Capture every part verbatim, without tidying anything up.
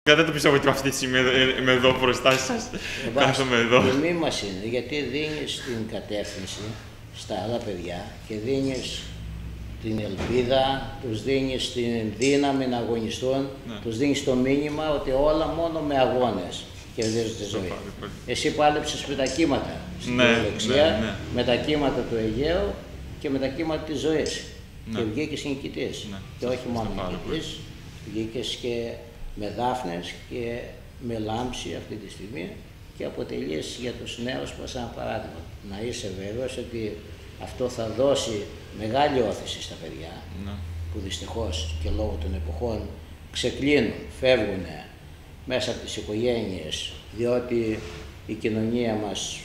Δεν το πιστεύω ότι αυτή τη στιγμή είμαι εδώ μπροστά σας. Κάθομαι εδώ. Η τιμή μας είναι, γιατί δίνεις την κατεύθυνση στα άλλα παιδιά και δίνεις την ελπίδα, τους δίνεις την δύναμη να αγωνιστούν, ναι. τους δίνεις το μήνυμα ότι όλα μόνο με αγώνες κερδίζουν τη ζωή. Πάλι. Εσύ πάλεψες με τα κύματα στην ναι, Δεξιά, ναι, ναι. με τα κύματα του Αιγαίου και με τα κύματα της ζωής. Ναι. Και βγήκες νικητής. Ναι. Και όχι μόνο νικητής, βγήκες και με δάφνες και με λάμψη αυτή τη στιγμή και αποτελείς για τους νέους μας ένα παράδειγμα. Να είσαι βέβαιος ότι αυτό θα δώσει μεγάλη όθηση στα παιδιά, ναι. που δυστυχώς και λόγω των εποχών ξεκλίνουν, φεύγουν μέσα από τις οικογένειες, διότι η κοινωνία μας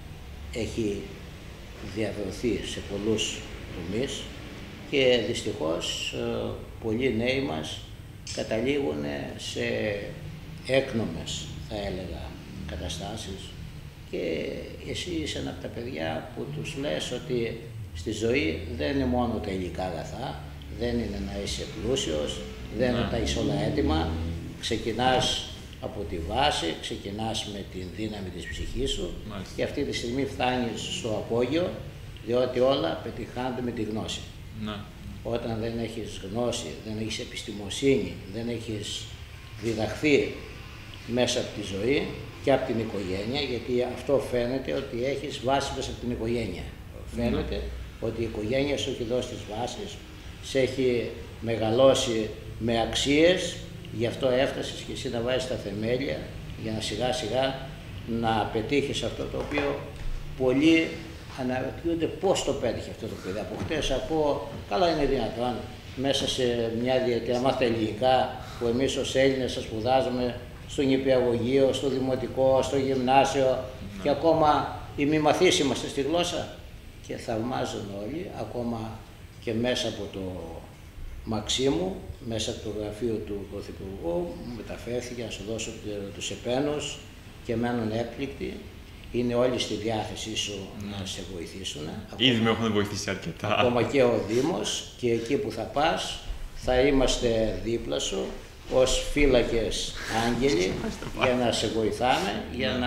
έχει διαβρωθεί σε πολλούς τομείς και δυστυχώς πολλοί νέοι μας καταλήγουν σε έκνομες, θα έλεγα, καταστάσεις και εσύ είσαι ένα από τα παιδιά που τους λες ότι στη ζωή δεν είναι μόνο τα υλικά αγαθά, δεν είναι να είσαι πλούσιος, δεν είναι τα είσαι όλα έτοιμα, ξεκινάς από τη βάση, ξεκινάς με την δύναμη της ψυχής σου. Μάλιστα. Και αυτή τη στιγμή φτάνεις στο απόγειο, διότι όλα πετυχάνονται με τη γνώση. Να. Όταν δεν έχεις γνώση, δεν έχεις επιστημοσύνη, δεν έχεις διδαχθεί μέσα από τη ζωή και από την οικογένεια, γιατί αυτό φαίνεται ότι έχεις βάση μέσα από την οικογένεια. Mm. Φαίνεται ότι η οικογένεια σου έχει δώσει τις βάσεις, σε έχει μεγαλώσει με αξίες, γι' αυτό έφτασες και εσύ να βάζεις τα θεμέλια για να σιγά σιγά να πετύχεις αυτό το οποίο πολλοί αναρωτιούνται πώς το πέτυχε αυτό το παιδί. Από χτες ακούω, καλά είναι δυνατόν μέσα σε μια διετία, μάθα ελληνικά που εμείς ως Έλληνες σας σπουδάζουμε στο νηπιαγωγείο, στο δημοτικό, στο γυμνάσιο mm. και ακόμα οι μη μαθείς είμαστε στη γλώσσα και θαυμάζουν όλοι, ακόμα και μέσα από το Μαξίμου, μέσα από το γραφείο του Πρωθυπουργού, μου μεταφέρθηκε να σου δώσω τους επένους και μένουν έκπληκτοι. Είναι όλοι στη διάθεσή σου mm. να σε βοηθήσουν. Ήδη με έχουν βοηθήσει αρκετά. Ακόμα και ο Δήμος και εκεί που θα πας θα είμαστε δίπλα σου ως φύλακες άγγελοι για να σε βοηθάμε, για να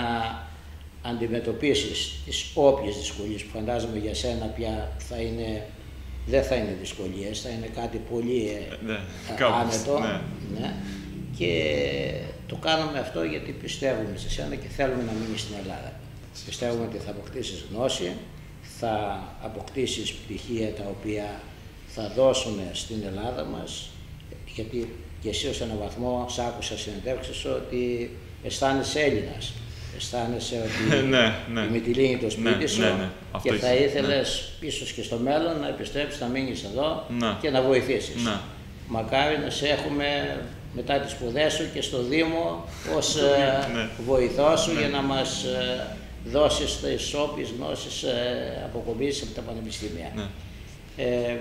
αντιμετωπίσεις τις όποιες δυσκολίες που φαντάζομαι για σένα πια θα είναι, δεν θα είναι δυσκολίες, θα είναι κάτι πολύ ναι, άνετο. Ναι. Ναι. Και το κάνουμε αυτό γιατί πιστεύουμε σε σένα και θέλουμε να μείνεις στην Ελλάδα. Πιστεύουμε ότι θα αποκτήσεις γνώση, θα αποκτήσεις πτυχία τα οποία θα δώσουν στην Ελλάδα μας, γιατί και εσύ ως έναν βαθμό σ' άκουσα συνεντεύξεις ότι αισθάνεσαι Έλληνας. Αισθάνεσαι ότι ναι, ναι. η Μυτιλήνη είναι το σπίτι ναι, σου ναι, ναι. και θα ήθελες ναι. ίσως και στο μέλλον να επιστρέψεις, να μείνεις εδώ ναι. και να βοηθήσεις. Ναι. Μακάρι να σε έχουμε μετά τις σπουδές σου και στο Δήμο ως ναι. βοηθός σου ναι. για να μας δώσεις τις όποιες γνώσεις αποκομίσεις από τα πανεπιστήμια. Ναι. Ε,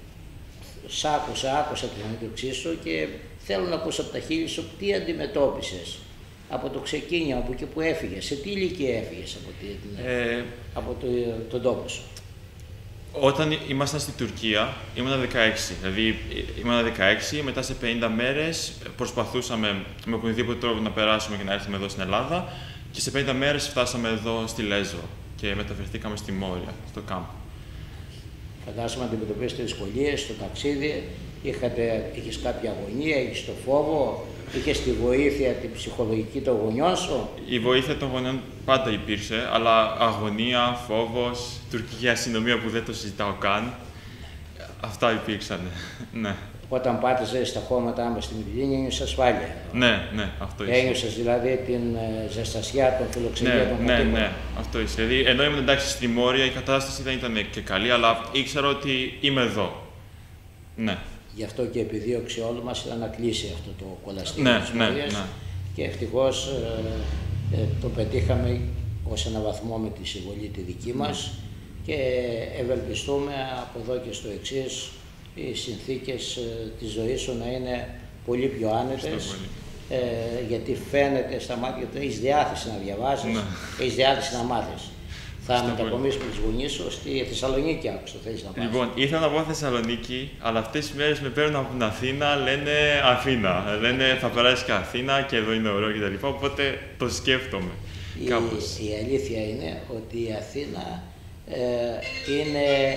σ' άκουσα, άκουσα την αντίδοξή σου και θέλω να ακούσω από τα χείλη σου τι αντιμετώπισες από το ξεκίνημα, από εκεί που έφυγες, σε τι ηλικία έφυγες από, την, ε, από το, τον τόπο σου. Όταν ήμασταν στην Τουρκία ήμουν δεκαέξι, δηλαδή ήμουν δεκαέξι, μετά σε πενήντα μέρες προσπαθούσαμε με οποιοδήποτε τρόπο να περάσουμε και να έρθουμε εδώ στην Ελλάδα και σε πενήντα μέρες φτάσαμε εδώ στη Λέσβο και μεταφερθήκαμε στη Μόρια, στο κάμπ. Φαντάζομαι να αντιμετωπίσετε δυσκολίες στο ταξίδι, είχατε, είχες κάποια αγωνία, είχες το φόβο, είχες τη βοήθεια, την ψυχολογική των γονιών σου. Η βοήθεια των γονιών πάντα υπήρξε, αλλά αγωνία, φόβος, τουρκική αστυνομία που δεν το συζητάω καν, αυτά υπήρξαν, ναι. Όταν πάτησες στα χώματά μας στη Μυτιλήνη, ένιωσες ασφάλεια. Ναι, ναι, αυτό ισχύει. Ένιωσες δηλαδή την ζεστασιά των φιλοξενιών των ναι, ναι, ναι, αυτό ισχύει. Δηλαδή, ενώ ήμουν εντάξει στη Μόρια, η κατάσταση δεν ήταν και καλή, αλλά ήξερα ότι είμαι εδώ. Ναι. Γι' αυτό και επιδίωξη όλου μας ήταν να κλείσει αυτό το κολαστήρι ναι, της ναι, Μόριας ναι. και ευτυχώς ε, ε, το πετύχαμε ως ένα βαθμό με τη συμβολή τη δική μας mm. και ευελπιστούμε από εδώ και στο εξής οι συνθήκες ε, της ζωής σου να είναι πολύ πιο άνετες ε, γιατί φαίνεται στα μάτια ότι έχεις διάθεση να διαβάζεις, ναι. έχεις διάθεση να μάθεις. Θα μετακομίσουμε τους γονείς σου στη Θεσσαλονίκη, άκουσα, θέλεις να πας. Λοιπόν, ήθελα να πάω Θεσσαλονίκη, αλλά αυτές τις μέρες με παίρνουν από την Αθήνα, λένε Αθήνα. Λένε θα περάσεις και Αθήνα και εδώ είναι ωραίο κτλ. Οπότε το σκέφτομαι. Η, η αλήθεια είναι ότι η Αθήνα ε, είναι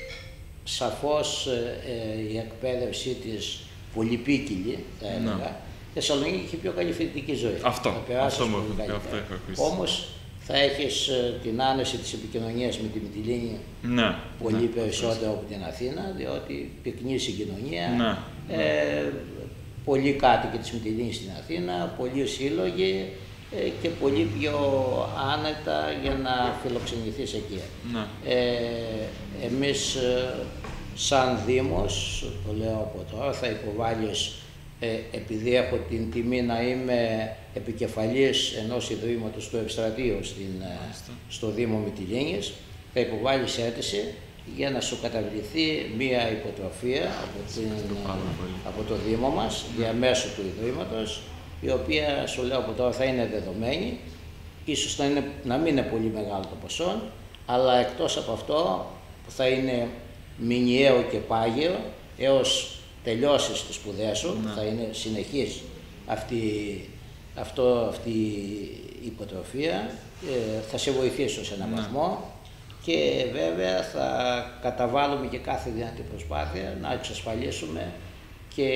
σαφώς ε, η εκπαίδευσή της πολυπίκυλη, θα έλεγα. Η Θεσσαλονίκη έχει πιο καλή φοιτητική ζωή. Αυτό, αυτό μου αυτό όμως θα έχεις την άνεση της επικοινωνίας με τη Μυτιλήνη ναι, πολύ ναι, περισσότερο από την Αθήνα, διότι πυκνή συγκοινωνία, ναι, ε, ναι. πολλοί κάτοικοι της Μυτιλήνης στην Αθήνα, πολλοί σύλλογοι ε, και πολύ πιο άνετα για να φιλοξενηθείς εκεί. Ναι. Ε, εμείς ε, σαν Δήμος, το λέω από τώρα, θα υποβάλεις, ε, επειδή έχω την τιμή να είμαι επικεφαλής ενός ιδρύματος του Ευστρατείου στην, στο Δήμο Μυτιλήνης, θα υποβάλεις αίτηση για να σου καταβληθεί μία υποτροφία από, την, από το Δήμο μας, διαμέσου του Ιδρύματος, η οποία, σου λέω από τώρα, θα είναι δεδομένη, ίσως να, είναι, να μην είναι πολύ μεγάλο το ποσό, αλλά εκτός από αυτό που θα είναι μηνιαίο και πάγιο, έως τελειώσεις τις σπουδές σου, ναι. θα είναι συνεχής αυτή, αυτό, αυτή η υποτροφία, ε, θα σε βοηθήσω σε έναν ναι. βαθμό και βέβαια θα καταβάλουμε και κάθε δυνατή προσπάθεια να εξασφαλίσουμε και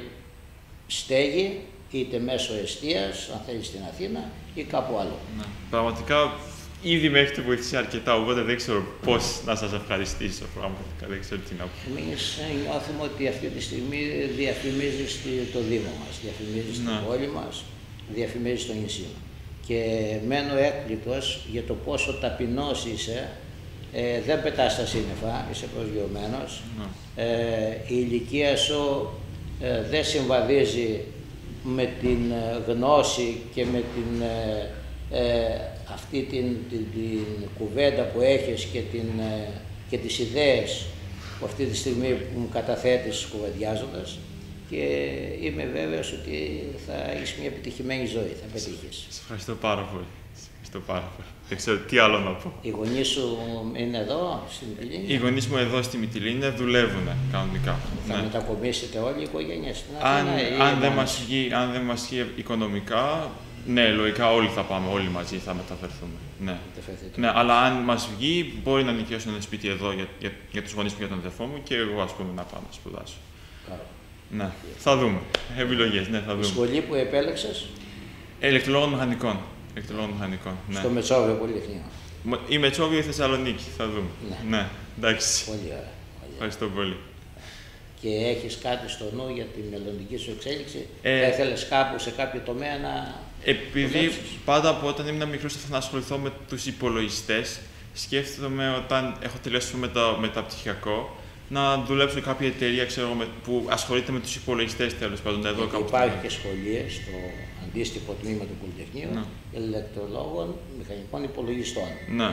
στέγη, είτε μέσω εστίας, αν θέλεις στην Αθήνα ή κάπου άλλο. Ναι. Πραγματικά ήδη με έχετε βοηθήσει αρκετά, οπότε δεν ξέρω πώς να σας ευχαριστήσω. Πραγματικά δεν ξέρω τι να πω. Εμείς νιώθουμε ότι αυτή τη στιγμή διαφημίζεις το Δήμο μας, διαφημίζεις ναι. την πόλη μας, διαφημίζεις το νησί. Και μένω έκπληκτος για το πόσο ταπεινός είσαι. Ε, δεν πετάς στα σύννεφα, είσαι προσγειωμένος. Ναι. Ε, η ηλικία σου ε, δεν συμβαδίζει με την γνώση και με την, ε, αυτή την, την, την κουβέντα που έχεις και, την, και τις ιδέες που αυτή τη στιγμή που μου καταθέτεις κουβεντιάζοντας, και είμαι βέβαιος ότι θα έχεις μια επιτυχημένη ζωή, θα πετύχεις. Σας ευχαριστώ πάρα πολύ. Ευχαριστώ πάρα πολύ. Δεν ξέρω τι άλλο να πω. Οι γονείς σου είναι εδώ, στη Μυτιλήνη? Οι γονείς μου εδώ στη Μυτιλήνη δουλεύουν κανονικά. Θα ναι. μετακομίσετε όλη η οικογένεια στην Αθήνα? Αν, αν, δεν μας βγει, αν δεν μας βγει οικονομικά, ναι, λογικά όλοι θα πάμε, όλοι μαζί θα μεταφερθούμε. Ναι. Ναι, αλλά αν μας βγει, μπορεί να νοικιάσω ένα σπίτι εδώ για, για, για τους γονείς μου και τον αδερφό μου και εγώ, ας πούμε, να πάω να σπουδάσω. Άρα. Ναι, θα δούμε. Επιλογές, ναι, θα δούμε. Η σχολή που επέλεξες? Ηλεκτρολόγων μηχανικών. Ηλεκτρολόγων μηχανικών, ναι. Στο Μετσόβιο Πολυτεχνείο. Η Μετσόβιο ή η Θεσσαλονίκη, θα δούμε. Ναι, ναι εντάξει. Πολύ ωραία. Ευχαριστώ πολύ. Και έχεις κάτι στο νου για τη μελλοντική σου εξέλιξη? Ε, θα ήθελες κάπου σε κάποιο τομέα να... Επειδή πάντα από όταν ήμουν μικρός ήθελα να ασχοληθώ με τους υπολογιστές, σκέφτομαι όταν έχω τελειώσει με το μεταπτυχιακό να δουλέψω σε κάποια εταιρεία ξέρω, που ασχολείται με τους υπολογιστές, τέλος πάντων. Εδώ κάπου υπάρχει και σχολεία στο αντίστοιχο τμήμα του Πολυτεχνείου ναι. ηλεκτρολόγων μηχανικών υπολογιστών. Ναι.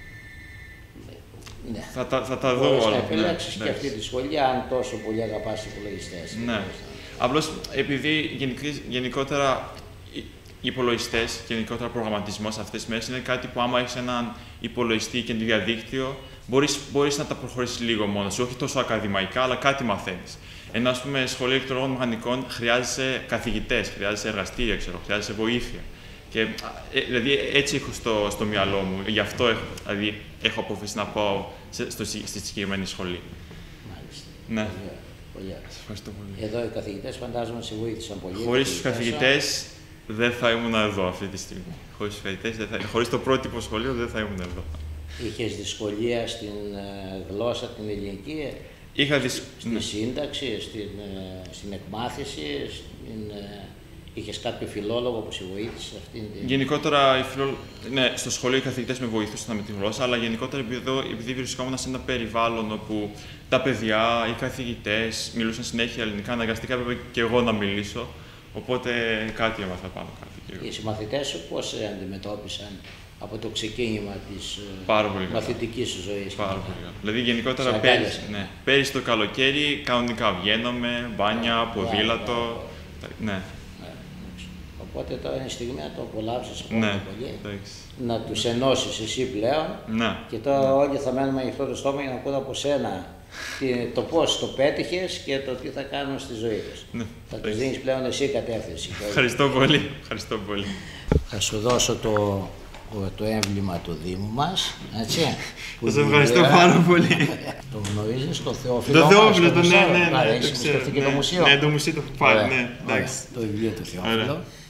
Ναι. Θα, τα, θα τα δω όλα. Θα επιλέξεις ναι. και αυτή τη σχολεία, αν τόσο πολύ αγαπάς τους υπολογιστές. Ναι. Απλώς επειδή γενικότερα οι υπολογιστές, γενικότερα προγραμματισμός αυτές τις μέρες είναι κάτι που άμα έχεις έναν υπολογιστή και ένα διαδίκτυο, μπορείς, μπορείς να τα προχωρήσεις λίγο μόνος σου, όχι τόσο ακαδημαϊκά, αλλά κάτι μαθαίνεις. Ενώ, ας πούμε, σχολείο ηλεκτρολόγων μηχανικών χρειάζεσαι καθηγητές, χρειάζεσαι εργαστήρια, ξέρω, χρειάζεσαι βοήθεια. Και, ε, δηλαδή, έτσι έχω στο, στο μυαλό μου. Γι' αυτό έχω, δηλαδή, έχω αποφασίσει να πάω σε, στο, στη συγκεκριμένη σχολή. Μάλιστα. Ναι. Πολύ ωραία. Σας ευχαριστώ πολύ. Εδώ οι καθηγητές φαντάζομαι σε βοήθησαν πολύ. Χωρίς τους καθηγητές δεν θα ήμουν εδώ αυτή τη στιγμή. Χωρίς τους καθηγητές, δεν θα... χωρίς το πρότυπο σχολείο δεν θα ήμουν εδώ. Είχες δυσκολία στην γλώσσα την ελληνική? Είχα δυσ... Στη ναι. σύνταξη, στην, στην εκμάθηση, στην, είχες κάποιο φιλόλογο που σε βοήθησε σε αυτήν την... Γενικότερα, οι φιλο... ναι, στο σχολείο οι καθηγητές με βοήθησαν με τη γλώσσα, αλλά γενικότερα επειδή βρισκόμουν σε ένα περιβάλλον όπου τα παιδιά, οι καθηγητές μιλούσαν συνέχεια ελληνικά, αναγκαστικά έπρεπε και εγώ να μιλήσω, οπότε κάτι έμαθα πάνω κάτι. Οι συμμαθητές σου πώς αντιμετώπισαν από το ξεκίνημα της μαθητικής σου ζωής? Πάρα πολύ καλά. Δηλαδή, γενικότερα, πέρυσι, ναι, πέρυσι το καλοκαίρι κανονικά βγαίναμε, μπάνια, ποδήλατο. Ναι. Οπότε τώρα είναι η στιγμή να το απολαύσεις πολύ, Ναι, πολύ. εντάξει. Να τους ενώσεις εσύ πλέον. Ναι. Και τώρα όλοι θα μένουμε ανοιχτό το στόμα για να ακούνε από σένα το πώς το πέτυχες και το τι θα κάνουν στη ζωή τους. Ναι, θα τους δίνεις πλέον εσύ κατεύθυνση. Ευχαριστώ πολύ. Ευχαριστώ πολύ. Θα σου δώσω το, το έμβλημα του Δήμου μας, έτσι. Σας ευχαριστώ πάρα πολύ. Το γνωρίζεις, το Θεόφιλο. Το Θεόφιλο, το ναι, ναι, ναι. Άρα, έχεις επισκεφτεί και το μουσείο. Ναι, το μουσείο το έχω πάρει, ναι, εντάξει. Το βιβλίο του Θεόφιλου.